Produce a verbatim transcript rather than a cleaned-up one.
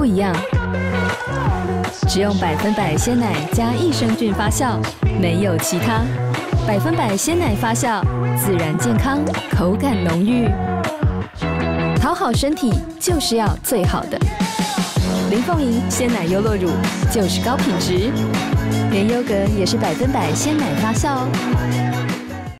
不一样。只用百分百鲜奶加益生菌发酵，没有其他。百分百鲜奶发酵，自然健康，口感浓郁。讨好身体就是要最好的。林凤营鲜奶优酪乳就是高品质，连优格也是百分百鲜奶发酵哦。